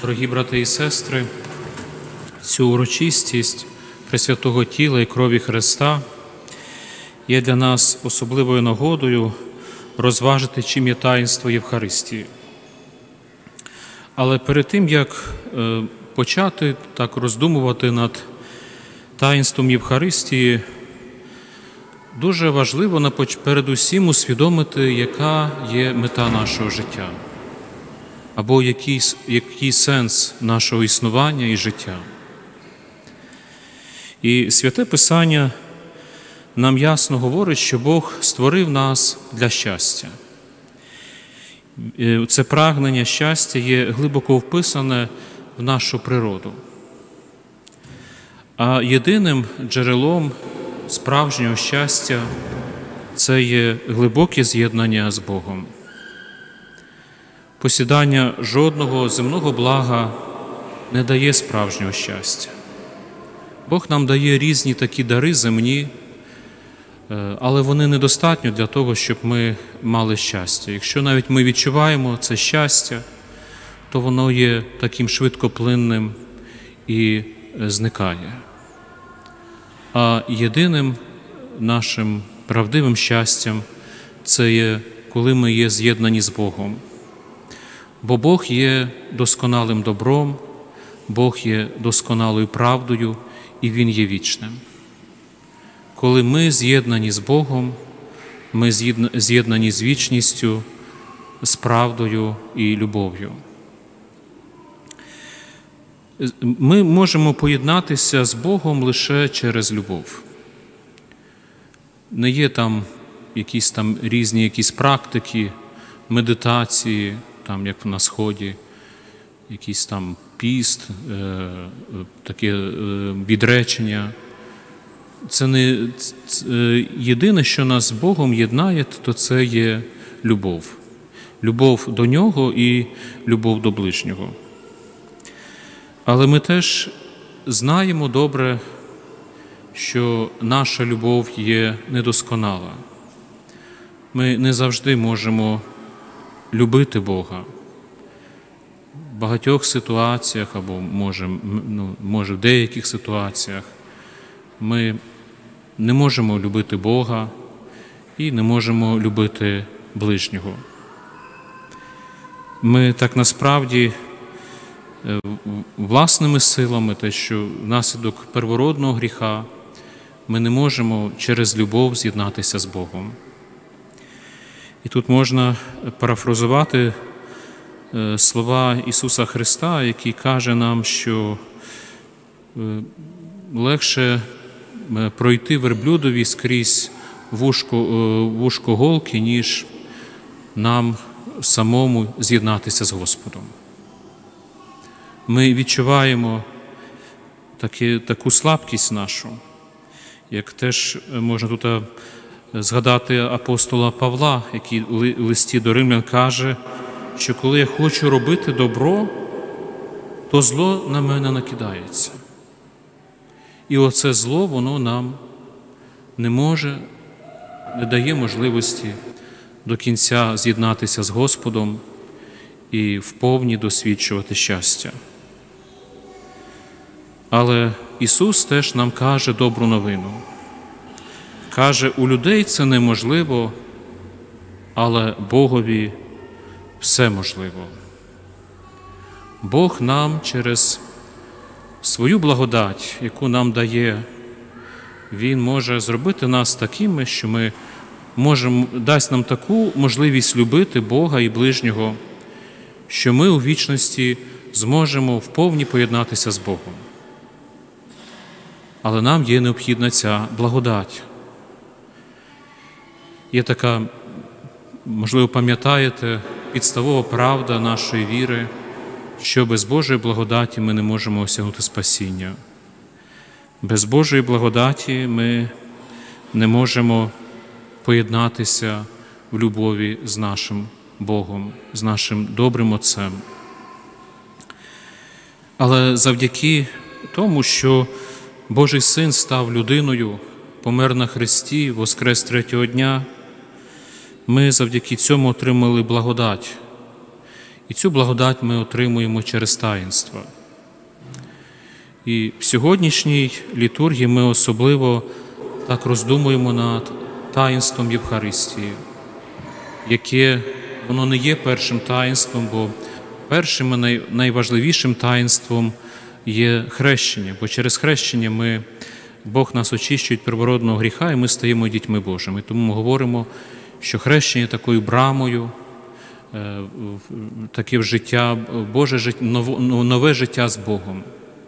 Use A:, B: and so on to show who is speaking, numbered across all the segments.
A: Дорогі брати і сестри, цю урочистість Пресвятого тіла і крові Христа є для нас особливою нагодою розважити, чим є таїнство Євхаристії. Але перед тим, як почати так роздумувати над таїнством Євхаристії, дуже важливо передусім усвідомити, яка є мета нашого життя, або який сенс нашого існування і життя. І Святе Писання нам ясно говорить, що Бог створив нас для щастя. Це прагнення щастя є глибоко вписане в нашу природу. А єдиним джерелом справжнього щастя – це є глибоке з'єднання з Богом. Посідання жодного земного блага не дає справжнього щастя. Бог нам дає різні такі дари земні, але вони недостатньо для того, щоб ми мали щастя. Якщо навіть ми відчуваємо це щастя, то воно є таким швидкоплинним і зникає. А єдиним нашим правдивим щастям – це є, коли ми є з'єднані з Богом. Бо Бог є досконалим добром, Бог є досконалою правдою, і Він є вічним. Коли ми з'єднані з Богом, ми з'єднані з вічністю, з правдою і любов'ю. Ми можемо поєднатися з Богом лише через любов. Не є там якісь різні практики, медитації, як на Сході, якийсь піст, таке відречення. Це не єдине, що нас з Богом єднає, то це є любов. Любов до Нього і любов до ближнього. Але ми теж знаємо добре, що наша любов є недосконала. Ми не завжди можемо любити Бога. В багатьох ситуаціях, або може в деяких ситуаціях, ми не можемо любити Бога і не можемо любити ближнього. Ми так насправді власними силами, те, що внаслідок первородного гріха, ми не можемо через любов з'єднатися з Богом. І тут можна парафразувати слова Ісуса Христа, який каже нам, що легше пройти верблюдові скрізь вушко голки, ніж нам самому з'єднатися з Господом. Ми відчуваємо таку слабкість нашу, як теж можна тут згадати апостола Павла, який у листі до Римлян каже, що коли я хочу робити добро, то зло на мене накидається. І оце зло, воно нам не дає можливості до кінця з'єднатися з Господом і вповні досвідчувати щастя. Але Ісус теж нам каже добру новину. Каже, у людей це неможливо, але Богові все можливо. Бог нам через свою благодать, яку нам дає, Він може зробити нас такими, що дасть нам таку можливість любити Бога і ближнього, що ми у вічності зможемо вповні поєднатися з Богом. Але нам є необхідна ця благодать. Є така, можливо, пам'ятаєте, підставова правда нашої віри, що без Божої благодаті ми не можемо осягнути спасіння. Без Божої благодаті ми не можемо поєднатися в любові з нашим Богом, з нашим добрим Отцем. Але завдяки тому, що Божий Син став людиною, помер на хресті, воскрес третього дня, ми завдяки цьому отримали благодать. І цю благодать ми отримуємо через таїнства. І в сьогоднішній літургії ми особливо так роздумуємо над таїнством Євхаристії, яке воно не є першим таїнством, бо першим і найважливішим таїнством є хрещення, бо через хрещення Бог нас очищує від первородного гріха, і ми стаємо дітьми Божими. Тому ми говоримо, що хрещення є такою брамою, таке в життя, нове життя з Богом.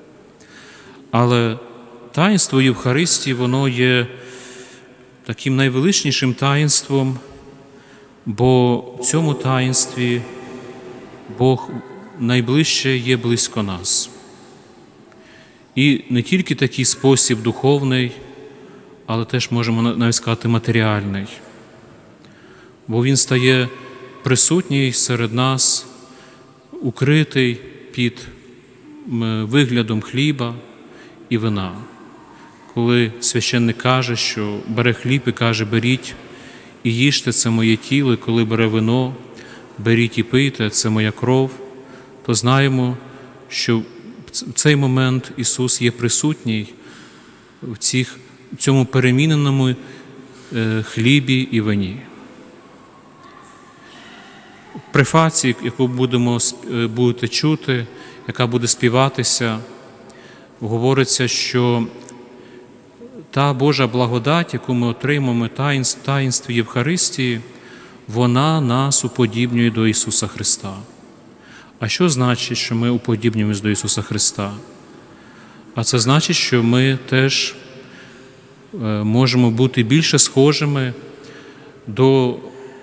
A: Але таїнство Євхаристії, воно є таким найвеличнішим таїнством, бо в цьому таїнстві Бог найближче є близько нас. І не тільки такий спосіб духовний, але теж можемо навіть сказати матеріальний. Бо Він стає присутній серед нас, укритий під виглядом хліба і вина. Коли священник каже, що бере хліб і каже: беріть і їжте, це моє тіло, і коли бере вино, беріть і пийте, це моя кров, то знаємо, що в цей момент Ісус є присутній в цьому переміненому хлібі і вині. В префації, яку будете чути, яка буде співатися, говориться, що та Божа благодать, яку ми отримаємо в таїнстві Євхаристії, вона нас уподібнює до Ісуса Христа. А що значить, що ми уподібнюємось до Ісуса Христа? А це значить, що ми теж можемо бути більше схожими до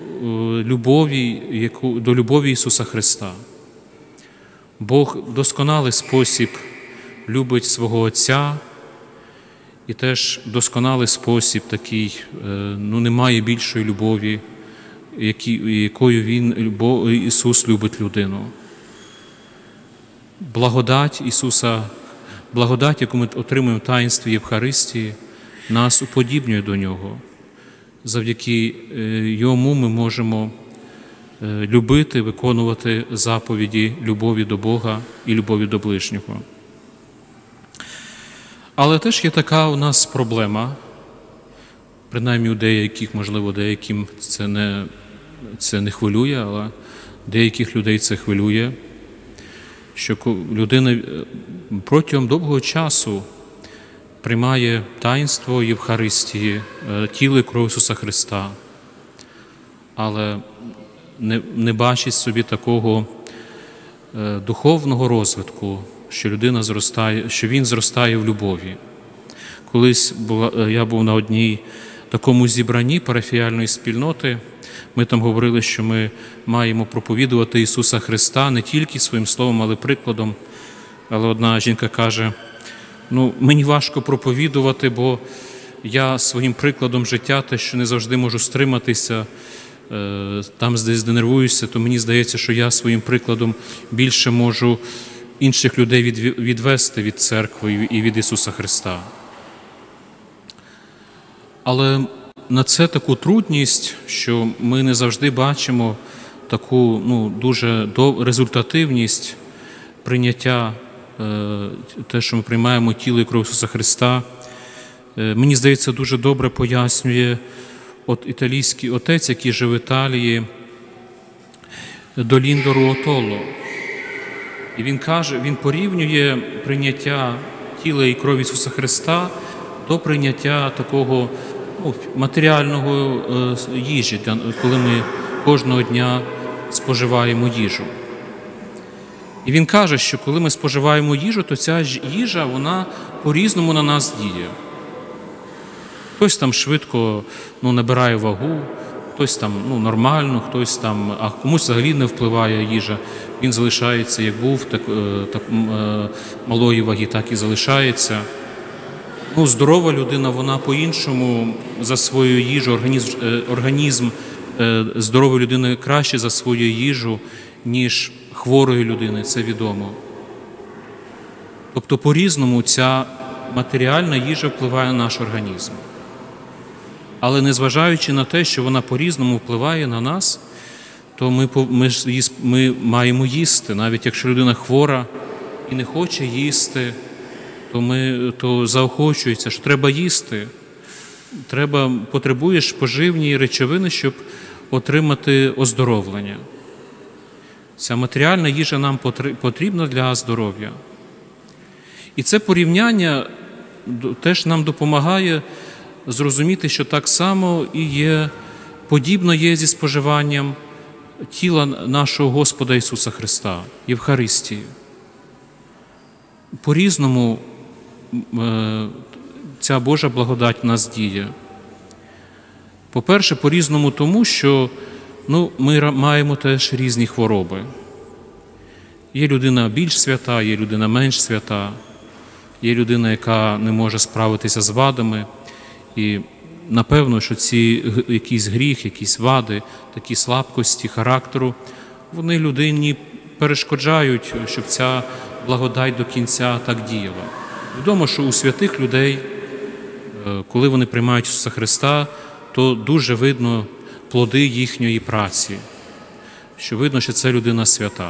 A: любові Ісуса Христа. Бог в досконалий спосіб любить свого Отця, і теж досконалий спосіб такий, немає більшої любові, якою Ісус любить людину. Благодать Ісуса, благодать, яку ми отримуємо в таїнстві Євхаристії, нас уподібнює до Нього. Завдяки Йому ми можемо любити, виконувати заповіді любові до Бога і любові до ближнього. Але теж є така у нас проблема, принаймні у деяких, можливо, деяким це не хвилює, але деяких людей це хвилює, що людина протягом довгого часу приймає таїнство Євхаристії, тіло і кров Ісуса Христа, але не бачить собі такого духовного розвитку, що людина зростає, що він зростає в любові. Колись я був на одній такому зібранні парафіяльної спільноти, ми там говорили, що ми маємо проповідувати Ісуса Христа не тільки своїм словом, але прикладом. Але одна жінка каже: мені важко проповідувати, бо я своїм прикладом життя, те, що не завжди можу стриматися, там десь денервуюся, то мені здається, що я своїм прикладом більше можу інших людей відвести від церкви і від Ісуса Христа. Але на це таку трудність, що ми не завжди бачимо таку дуже результативність прийняття, те, що ми приймаємо тіло і кров Ісуса Христа. Мені здається, дуже добре пояснює італійський отець, який живе в Італії, Доліндо Руотоло. І він порівнює прийняття тіла і крові Ісуса Христа до прийняття такого матеріального їжі, коли ми кожного дня споживаємо їжу. І він каже, що коли ми споживаємо їжу, то ця їжа, вона по-різному на нас діє. Хтось там швидко набирає вагу, хтось там нормально, хтось там, а комусь взагалі не впливає їжа. Він залишається, як був, так малої ваги, так і залишається. Здорова людина, вона по-іншому засвоює їжу, організм здорової людини краще засвоює їжу, ніж хворої людини, це відомо. Тобто по-різному ця матеріальна їжа впливає на наш організм. Але незважаючи на те, що вона по-різному впливає на нас, то ми маємо їсти. Навіть якщо людина хвора і не хоче їсти, то заохочується, що треба їсти. Потребуєш поживні речовини, щоб отримати оздоровлення. Ця матеріальна їжа нам потрібна для здоров'я. І це порівняння теж нам допомагає зрозуміти, що так само і подібно є зі споживанням тіла нашого Господа Ісуса Христа, Євхаристії. По-різному ця Божа благодать в нас діє. По-перше, по-різному тому, що ми маємо теж різні хвороби. Є людина більш свята, є людина менш свята, є людина, яка не може справитися з вадами. І напевно, що ці якийсь гріх, якісь вади, такі слабкості характеру, вони людині перешкоджають, щоб ця благодать до кінця так діяла. Відомо, що у святих людей, коли вони приймають Ісуса Христа, то дуже видно плоди їхньої праці, що видно, що це людина свята.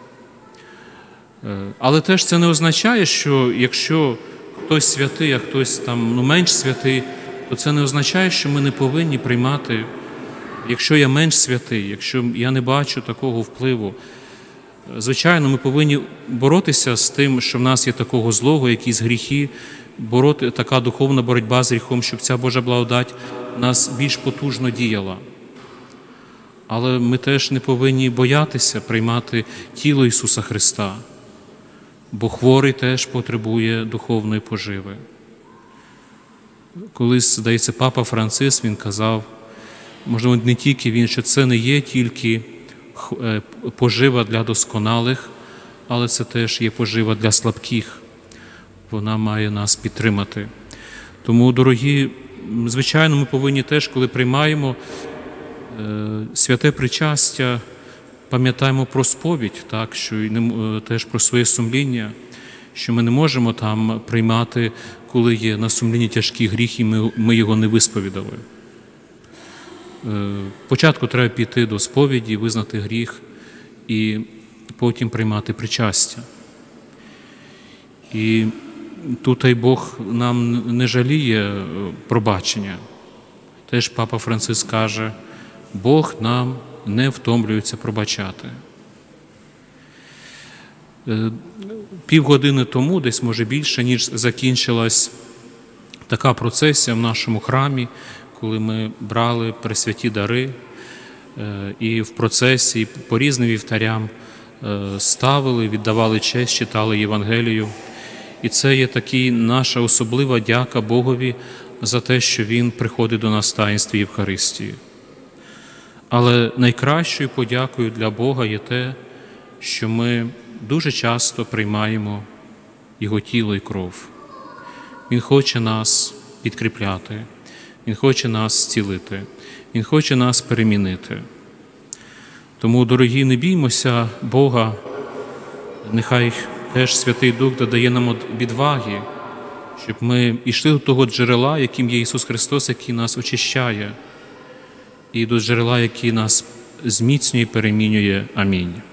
A: Але теж це не означає, що якщо хтось святий, а хтось там менш святий, то це не означає, що ми не повинні приймати, якщо я менш святий, якщо я не бачу такого впливу. Звичайно, ми повинні боротися з тим, що в нас є такого злого, якісь гріхи, така духовна боротьба з гріхом, щоб ця Божа благодать нас більш потужно діяла. Але ми теж не повинні боятися приймати тіло Ісуса Христа, бо хворий теж потребує духовної поживи. Колись, здається, Папа Франциск, він казав, можливо, не тільки він, що це не є тільки пожива для досконалих, але це теж є пожива для слабких. Вона має нас підтримати. Тому, дорогі, звичайно, ми повинні теж, коли приймаємо святе причастя, пам'ятаємо про сповідь, так, що теж про своє сумління, що ми не можемо там приймати, коли є на сумлінні тяжкі гріхи, ми його не висповідали. Спочатку треба піти до сповіді, визнати гріх і потім приймати причастя. І тут і Бог нам не жаліє пробачення. Теж Папа Франциск каже, Бог нам не втомлюється пробачати. Півгодини тому, десь може більше, ніж закінчилась така процесія в нашому храмі, коли ми брали пресвяті дари і в процесі по різним вівтарям ставили, віддавали честь, читали Євангелію. І це є така наша особлива дяка Богові за те, що Він приходить до нас в таїнстві Євхаристії. Але найкращою подякою для Бога є те, що ми дуже часто приймаємо Його тіло і кров. Він хоче нас підкріпляти, Він хоче нас зцілити, Він хоче нас перемінити. Тому, дорогі, не біймося Бога, нехай теж Святий Дух додає нам відваги, щоб ми йшли до того джерела, яким є Ісус Христос, який нас очищає, і до джерела, який нас зміцнює і перемінює. Амінь.